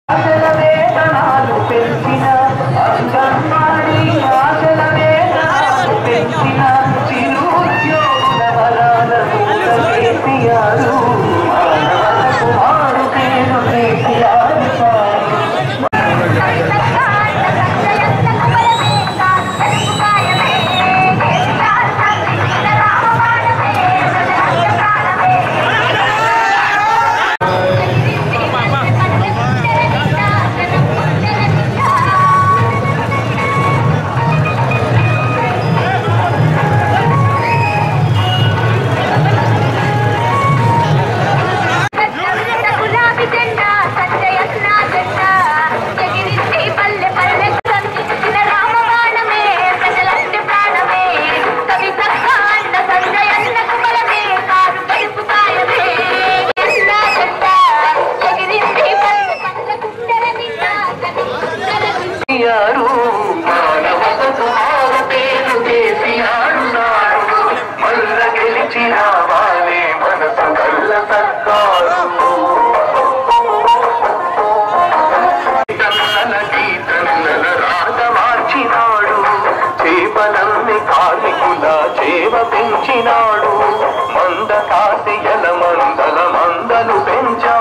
పెంచినాడు మంద కాశయల మందల మందలు పెంచా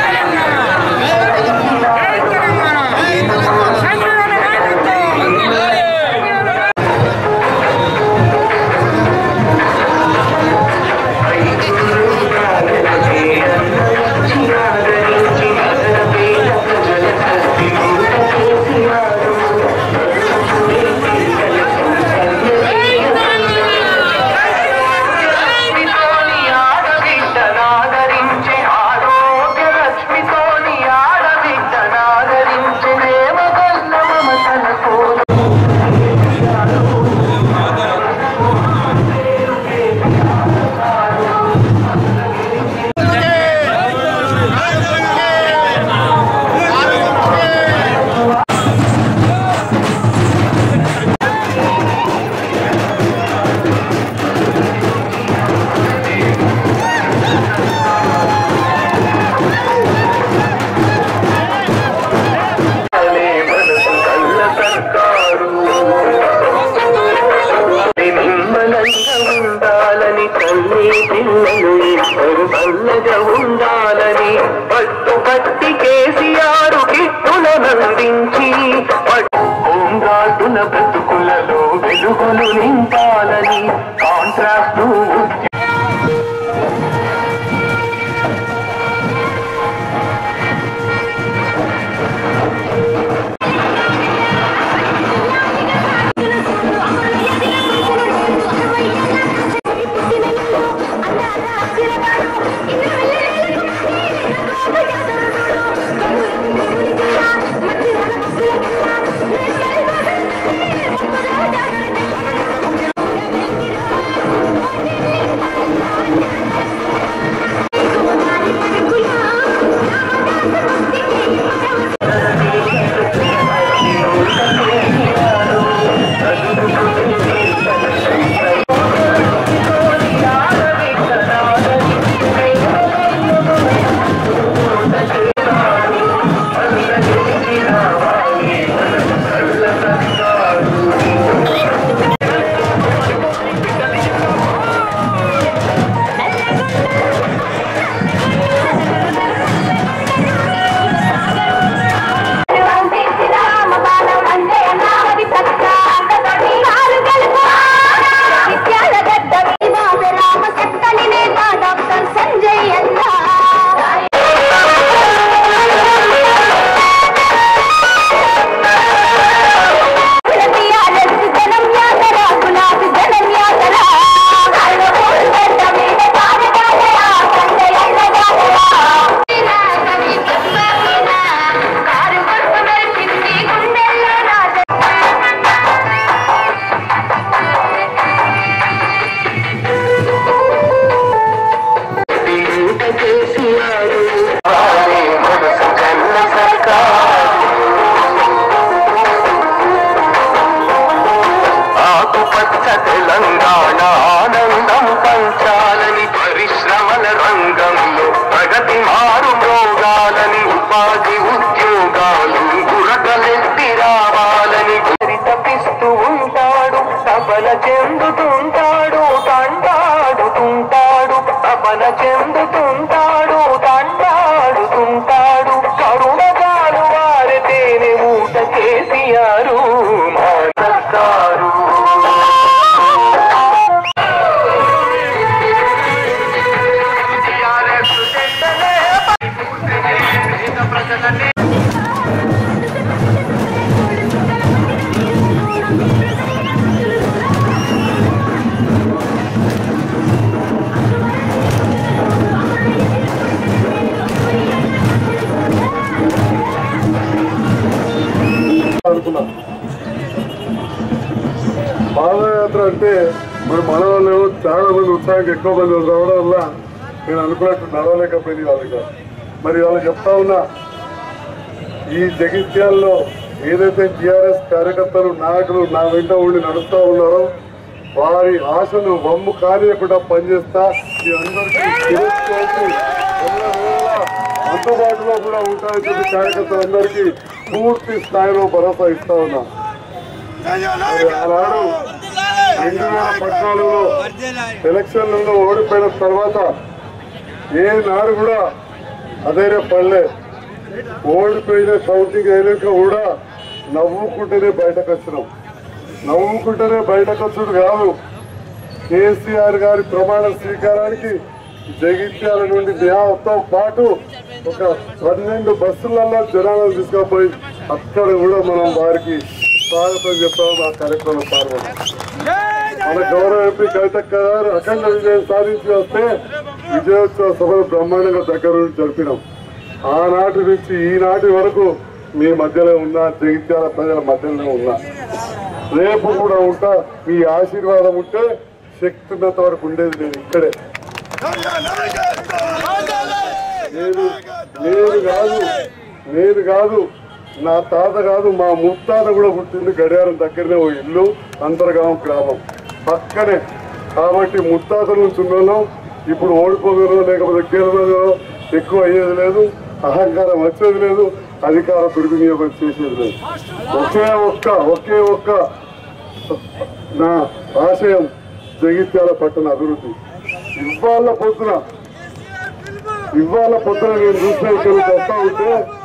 చల్లగా ఉండాలని పట్టుపట్టి కేసీఆర్ కిట్టులనందించి హోంగార్డుల బ్రతుకులలో వెలుగులు నింపాలని కాంట్రాక్టు చెప్తున్నా. పాదయాత్ర అంటే మరి మన వాళ్ళు చాలా మంది ఉత్సాహంగా ఎక్కువ మంది రావడం వల్ల నేను అనుకున్నట్టు నడవలేకపోయింది వాళ్ళకి. మరి వాళ్ళు చెప్తా ఉన్నా, ఈ జగిత్యాల్లో ఏదైతే టీఆర్ఎస్ కార్యకర్తలు నాయకులు నా వెంట ఉండి నడుస్తూ ఉన్నారో వారి ఆశను వమ్ము కానియకుండా పనిచేస్తా, ఈ అందరికీ అందుబాటులో కూడా ఉంటాయని చెప్పి కార్యకర్తలందరికీ పూర్తి స్థాయిలో భరోసా ఇస్తా ఉన్నా. ఆనాడు 2014లో ఎలక్షన్లలో ఓడిపోయిన తర్వాత ఏనాడు కూడా అధైర్య పడలే. ఓడిపోయిన కౌంటింగ్ అయినాక కూడా నవ్వుకుంటేనే బయటకు వచ్చినాం. నవ్వుకుంటేనే బయటకు వచ్చుడు కాదు, కేసీఆర్ గారి ప్రమాణ స్వీకారానికి జగిత్యాల నుండి తో పాటు ఒక 12 బస్సులలో జనాలను తీసుకుపోయి అక్కడ కూడా మనం వారికి స్వాగతం చెప్తాము. ఆ కార్యక్రమం పాల్గొన్నాం. మన గౌరవ ఎంపీ కవితక్క గారు అఖండ విజయం సాధించి వస్తే విజయోత్సవ సభలు బ్రహ్మాండంగా దగ్గర నుంచి జరిపినాం. ఆనాటి నుంచి ఈనాటి వరకు మీ మధ్యలో ఉన్నా, జగిత్యాల ప్రజల మధ్యలో ఉన్నా, రేపు కూడా ఉంటా. మీ ఆశీర్వాదం ఉంటే శక్తి ఉన్నంత వరకు ఉండేది నేను ఇక్కడే. నేను కాదు నా తాత కాదు, మా ముత్తాత కూడా పుట్టింది గడియారం దగ్గరనే ఓ ఇల్లు, అంతర్గామం గ్రామం పక్కనే. కాబట్టి ముత్తాత నుంచి ఉన్నాను. ఇప్పుడు ఓడిపోగలో లేకపోతే గెలవదో ఎక్కువ అయ్యేది లేదు, అహంకారం వచ్చేది లేదు, అధికార దుర్వినియోగం చేసేది లేదు. ఒకే ఒక్క నా ఆశయం జగిత్యాల పట్టణ అభివృద్ధి. ఇవాళ పొద్దున నేను చూసిన ఇక్కడికి వస్తా ఉంటే,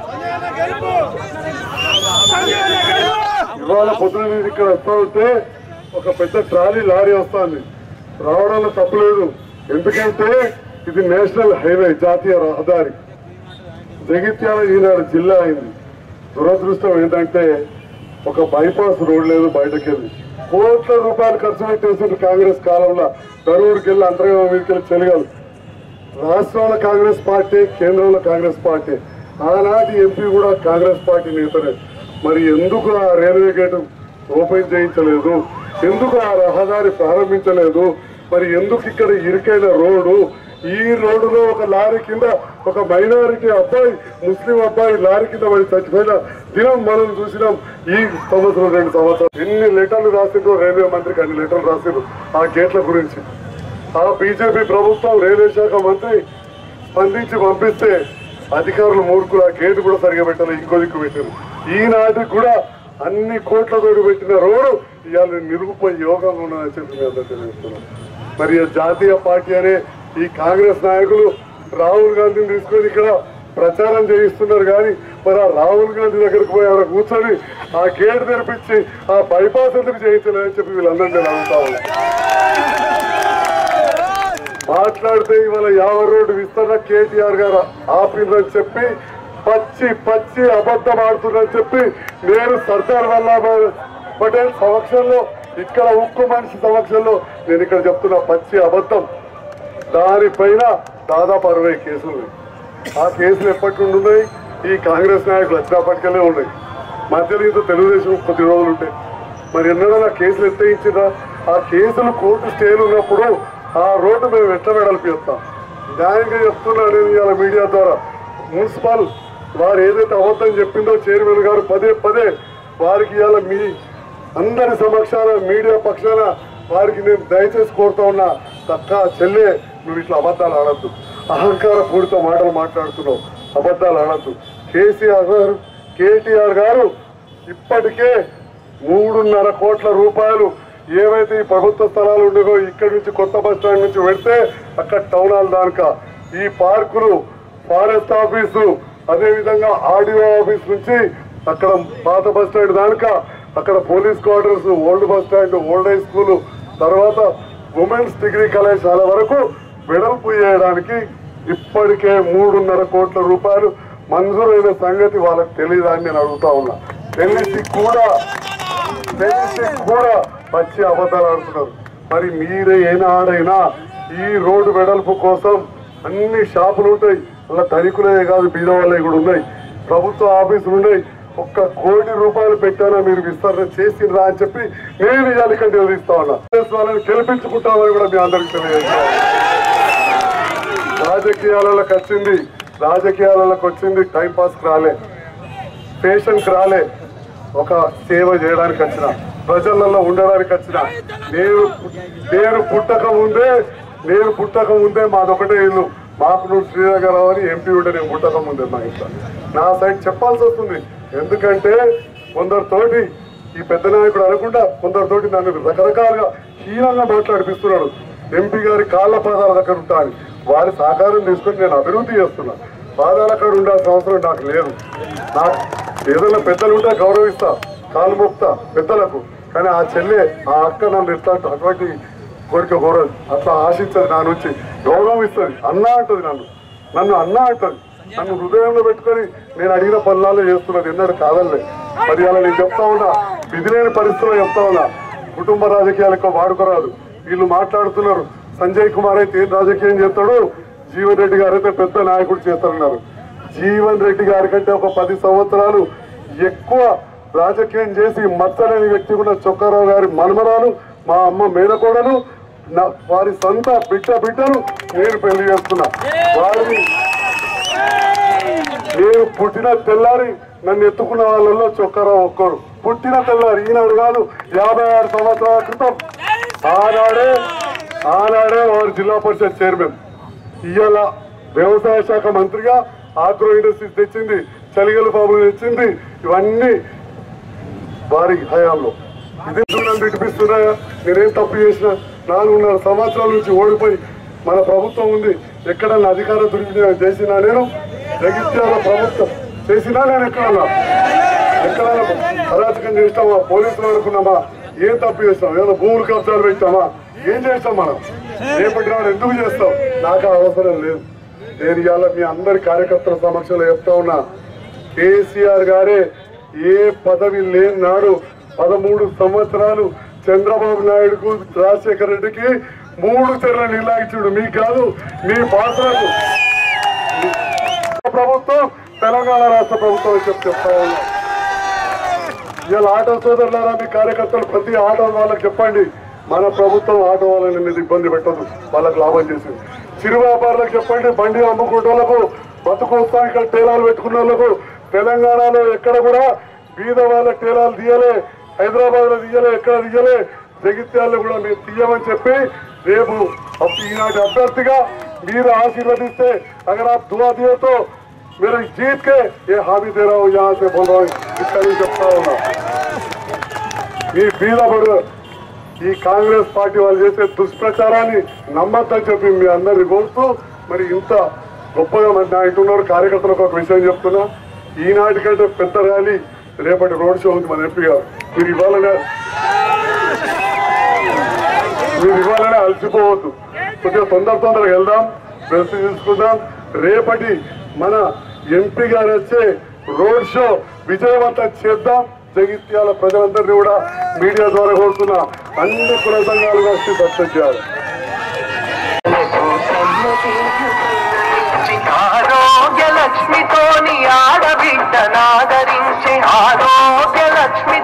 ఇవాళ పొద్దున నేను ఇక్కడ వస్తా ఉంటే ఒక పెద్ద ట్రాలీ లారీ వస్తుంది. రావడంలో తప్పులేదు, ఎందుకంటే ఇది నేషనల్ హైవే, జాతీయ రహదారి. జగిత్యాల ఈనాడు జిల్లా అయింది. దురదృష్టం ఏంటంటే ఒక బైపాస్ రోడ్ లేదు. బయటకెళ్ళి కోట్ల రూపాయలు ఖర్చు పెట్టేసింది కాంగ్రెస్ కాలంలో. దరూరుకి వెళ్ళి అంతర్గతం మీదకి వెళ్ళి చెలగాలి. రాష్ట్రంలో కాంగ్రెస్ పార్టీ, కేంద్రంలో కాంగ్రెస్ పార్టీ. ఆనాటి ఎంపీ కూడా కాంగ్రెస్ పార్టీ నేతనే. మరి ఎందుకు ఆ రైల్వే గేటు ఓపెన్ చేయించలేదు? ఎందుకు ఆ రహదారి ప్రారంభించలేదు? మరి ఎందుకు ఇక్కడ ఇరుకైన రోడ్డు? ఈ రోడ్డులో ఒక లారీ కింద ఒక మైనారిటీ అబ్బాయి, ముస్లిం అబ్బాయి లారీ కింద పడి చచ్చిపోయిన దినం మనం చూసినాం. ఈ సంవత్సరం 2 సంవత్సరాలు ఎన్ని లెటర్లు రాసిండ్రో రైల్వే మంత్రికి, అన్ని లెటర్లు రాసిండ్రు ఆ గేట్ల గురించి. ఆ బీజేపీ ప్రభుత్వం రైల్వే శాఖ మంత్రి స్పందించి పంపిస్తే అధికారులు మూర్ఖులు ఆ గేటు కూడా సరిగా పెట్టాలి, ఇంకో దిక్కు పెట్టారు. ఈనాటికి కూడా అన్ని కోట్ల తోడు పెట్టిన రోడ్డు ఇవాళ నిరుపయోగంగా ఉన్నదని చెప్పి మీ అందరూ తెలియజేస్తున్నాం. మరి జాతీయ పార్టీ అనే ఈ కాంగ్రెస్ నాయకులు రాహుల్ గాంధీని తీసుకొని ఇక్కడ ప్రచారం చేయిస్తున్నారు. కానీ మరి ఆ రాహుల్ గాంధీ దగ్గరకు పోయి ఆడ కూర్చొని ఆ గేట్ తెరిపించి ఆ బైపాస్ ఎందుకు చేయించలేదని చెప్పి వీళ్ళందరినీ నేను అడుగుతా ఉన్నా. మాట్లాడితే ఇవాళ 50 రోడ్డు విస్తరణ కేటీఆర్ గారు ఆపిందని చెప్పి పచ్చి అబద్ధం ఆడుతుందని చెప్పి నేను సర్దార్ వల్లభాయ్ పటేల్ సమక్షంలో, ఇక్కడ ఉక్కు మనిషి సమక్షంలో నేను ఇక్కడ చెప్తున్నా పచ్చి అబద్ధం. దానిపైన దాదాపు 60 కేసులు ఉన్నాయి. ఆ కేసులు ఎప్పటి నుండి ఉన్నాయి? ఈ కాంగ్రెస్ నాయకులు వచ్చినప్పటికెళ్ళే ఉన్నాయి. మధ్యలో ఇంత తెలుగుదేశం కొద్ది రోజులు ఉంటాయి. మరి ఎన్నడన్నా కేసులు ఎత్తయించినా? ఆ కేసులు కోర్టు స్టేలు ఉన్నప్పుడు ఆ రోడ్డు మేము ఎట్లా వెడల్పిస్తాం? న్యాయంగా చెప్తున్నా నేను ఇవాళ మీడియా ద్వారా. మున్సిపల్ వారు ఏదైతే అబద్ధం చెప్పిందో చైర్మన్ గారు పదే వారికి ఇవాళ మీ అందరి సమక్షాన మీడియా పక్షాన వారికి నేను దయచేసి కోరుతా ఉన్నా, తక్క చెల్లె నువ్వు ఇట్లా అబద్ధాలు ఆడద్దు, అహంకార పూరిత మాటలు మాట్లాడుతున్నావు, అబద్ధాలు ఆడద్దు. కేటీఆర్ గారు ఇప్పటికే 3.5 కోట్ల రూపాయలు ఏవైతే ఈ ప్రభుత్వ స్థలాలు ఉండేవో ఇక్కడి నుంచి కొత్త బస్ స్టాండ్ నుంచి పెడితే అక్కడ టౌన్ హాల్ దానిక, ఈ పార్కులు, ఫారెస్ట్ ఆఫీసు, అదేవిధంగా ఆర్డీఓ ఆఫీస్ నుంచి అక్కడ పాత బస్ స్టాండ్ దానిక, అక్కడ police quarters, old bus stand, old high school, తర్వాత ఉమెన్స్ డిగ్రీ కళాశాల వరకు వెడల్పు చేయడానికి ఇప్పటికే 3.5 కోట్ల రూపాయలు మంజూరైన సంగతి వాళ్ళకి తెలియదని నేను అడుగుతా ఉన్నా. తెలిసి కూడా పచ్చి అబద్ధాలు ఆడుతున్నారు. మరి మీరే ఏనాడైనా ఈ రోడ్డు వెడల్పు కోసం అన్ని షాపులు ఉంటాయి, అలా ధనికులే కాదు బీద వాళ్ళే కూడా ఉన్నాయి, ప్రభుత్వ ఆఫీసులు ఉన్నాయి, 1 కోటి రూపాయలు పెట్టానా మీరు విస్తరణ చేసిండ్రా అని చెప్పి నేను ఇవాళ ఇక్కడ నిలదీస్తా ఉన్నా. వాళ్ళని గెలిపించుకుంటామని కూడా మీ అందరికీ తెలియజేస్తాను. రాజకీయాలకు వచ్చింది టైం పాస్కి రాలే, పేషెంట్కి రాలే, ఒక సేవ చేయడానికి వచ్చిన, ప్రజలలో ఉండడానికి వచ్చిన. నేను పుట్టక ముందే మాదొకటే ఇల్లు, మాపునూరు శ్రీనగరావు అని ఎంపీ ఉంటే నేను పుట్టక ముందే మా ఇంట్లో నా సైడ్ చెప్పాల్సి వస్తుంది. ఎందుకంటే కొందరితోటి ఈ పెద్ద నాయకుడు అనుకుంటా కొందరితోటి నన్ను రకరకాలుగా హీనంగా మాట్లాడిపిస్తున్నాడు. ఎంపీ గారి కాళ్ళ పాదాల దగ్గర ఉంటాను, వారి సహకారం తీసుకొని నేను అభివృద్ధి చేస్తున్నా. పాదాల కాడ ఉండాల్సిన అవసరం నాకు లేదు. నాకు ఏదైనా పెద్దలు ఉంటే గౌరవిస్తా, కాలు మొక్తా పెద్దలకు. కానీ ఆ చెల్లె ఆ అక్క నన్ను ఎట్లా అటువంటి కోరిక కోరదు, అట్లా ఆశించదు, నా నుంచి గౌరవం ఇస్తుంది. అన్నా అంటుంది, నన్ను అన్నా అంటుంది. నన్ను హృదయంలో పెట్టుకొని నేను అడిగిన పనులలో చేస్తున్నది ఎన్నడూ కాదల్లే. మరి అలా నేను చెప్తా ఉన్నా, విధి లేని పరిస్థితుల్లో చెప్తా ఉన్నా. కుటుంబ రాజకీయాలకు వాడుకోరాదు. వీళ్ళు మాట్లాడుతున్నారు, సంజయ్ కుమార్ అయితే ఏం రాజకీయం చేస్తాడు, జీవన్ రెడ్డి గారు అయితే పెద్ద నాయకుడు చేస్తారన్నారు. జీవన్ రెడ్డి గారి కంటే ఒక 10 సంవత్సరాలు ఎక్కువ రాజకీయం చేసి మచ్చలేని వ్యక్తి కూడా చొక్కారావు గారి మనమరాలు, మా అమ్మ మేనకోడలు, వారి సొంత బిడ్డను నేను పెళ్లి చేస్తున్నా. వారిని నేను పుట్టిన తెల్లారి నన్ను ఎత్తుకున్న వాళ్ళలో చొక్కారావు ఒక్కరు. పుట్టిన తెల్లారి, ఈనాడు కాదు, 56 సంవత్సరాల క్రితం ఆనాడే వారు జిల్లా పరిషత్ చైర్మన్. ఇవాళ వ్యవసాయ శాఖ మంత్రిగా ఆగ్రో ఇండస్ట్రీస్ తెచ్చింది, చలిగల బాబు తెచ్చింది. ఇవన్నీ వారి హయాంలో. ఇది నన్ను విడిపిస్తున్నాయా? నేనేం తప్పు చేసినా? 4.5 సంవత్సరాల నుంచి ఓడిపోయి మన ప్రభుత్వం ఉంది. ఎక్కడన్నా అధికార దుర్వినియోగం చేసినా నేను, జగిత్యాల ప్రభుత్వం చేసినా నేను ఎక్కడన్నా అరాచకం చేస్తామా, పోలీసులు అనుకున్నామా, ఏం తప్పు చేస్తాం? ఏదో భూములు కబ్జాలు పెట్టామా, ఏం చేస్తాం మనం? రేపటి నాడు ఎందుకు చేస్తాం? నాకు అవసరం లేదు. నేను ఇవాళ మీ అందరి కార్యకర్తల సమక్షంలో చెప్తా ఉన్నా, కేసీఆర్ గారే ఏ పదవి లేని నాడు 13 సంవత్సరాలు చంద్రబాబు నాయుడుకు, రాజశేఖర రెడ్డికి 3 చెర్ల నిర్లాగించుడు. మీకు కాదు, మీ పాత్రకు ప్రభుత్వం, తెలంగాణ రాష్ట్ర ప్రభుత్వం చెప్తా ఉన్నా. ఇవాళ ఆటో సోదరులారా, మీ కార్యకర్తలు ప్రతి ఆటో వాళ్ళకి చెప్పండి, మన ప్రభుత్వం ఆటో వాళ్ళని మీద ఇబ్బంది పెట్టదు, వాళ్ళకు లాభం చేసింది. చిరు వ్యాపారులకు చెప్పండి, బండి అమ్ముకుంటోళ్లకు, బతుకోత్సాహిక టేలాలు పెట్టుకున్న వాళ్ళకు తెలంగాణలో ఎక్కడ కూడా బీద వాళ్ళ టేలాలు తీయలే, హైదరాబాద్ లో తీయలే, ఎక్కడ తీయలే. జగిత్యాల్లో కూడా మీరు తీయమని చెప్పి రేపు ఈనాటి అభ్యర్థిగా మీరు ఆశీర్వదిస్తే, अगर आप दुआ दिए तो मेरे जीत के ये हामी दे रहा हूँ, यहाँ से बोल रहा हूँ, इतना చెప్తా ఉన్నా. ఈ బీదబడు ఈ కాంగ్రెస్ పార్టీ వాళ్ళు చేసే దుష్ప్రచారాన్ని నమ్మద్దని చెప్పి మీ అందరినీ కోరుతూ, మరి ఇంత గొప్పగా నా ఇంటున్నారు కార్యకర్తలకు ఒక విషయం చెప్తున్నా. ఈనాటికంటే పెద్ద ర్యాలీ రేపటి రోడ్ షో ఉంది మన ఎంపీ గారు. మీరు ఇవ్వాలనే అలసిపోవద్దు, కొద్దిగా తొందరగా వెళ్దాం, రెస్ట్ తీసుకుందాం. రేపటి మన ఎంపీ గారు వచ్చే రోడ్ షో విజయవంతం చేద్దాం. జగిత్యాల ప్రజలందరినీ కూడా మీడియా ద్వారా కోరుతున్నా, అన్ని కుల సంఘాలు వచ్చి సక్సెస్ చేయాలి. ఆరోగ్య లక్ష్మితోని ఆడబిడ్డ నాదరించి, ఆరోగ్య లక్ష్మి